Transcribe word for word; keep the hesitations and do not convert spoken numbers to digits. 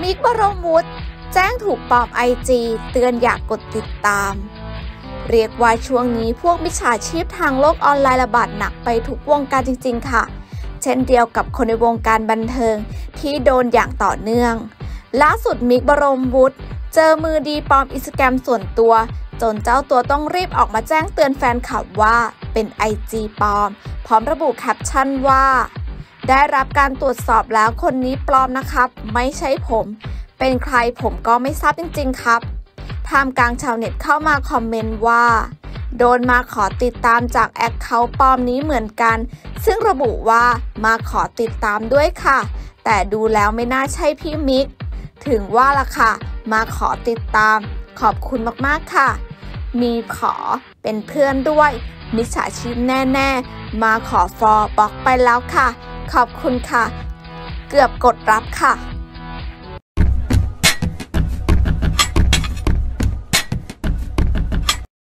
มิก บรมวุฒิแจ้งถูกปลอมไอจีเตือนอยากกดติดตามเรียกว่าช่วงนี้พวกมิจฉาชีพทางโลกออนไลน์ระบาดหนักไปทุกวงการจริงๆค่ะเช่นเดียวกับคนในวงการบันเทิงที่โดนอย่างต่อเนื่องล่าสุดมิก บรมวุฒิเจอมือดีปลอมอินสตาแกรมส่วนตัวจนเจ้าตัวต้องรีบออกมาแจ้งเตือนแฟนคลับว่าเป็นไอจีปลอมพร้อมระบุแคปชั่นว่าได้รับการตรวจสอบแล้วคนนี้ปลอมนะครับไม่ใช่ผมเป็นใครผมก็ไม่ทราบจริงๆครับท่ามกลางชาวเน็ตเข้ามาคอมเมนต์ว่าโดนมาขอติดตามจากแอคเคาท์ปลอมนี้เหมือนกันซึ่งระบุว่ามาขอติดตามด้วยค่ะแต่ดูแล้วไม่น่าใช่พี่มิกถึงว่าล่ะค่ะมาขอติดตามขอบคุณมากๆค่ะมีขอเป็นเพื่อนด้วยมิจฉาชีพแน่ๆมาขอฟอลบล็อกไปแล้วค่ะขอบคุณค่ะเกือบกดรับค่ะ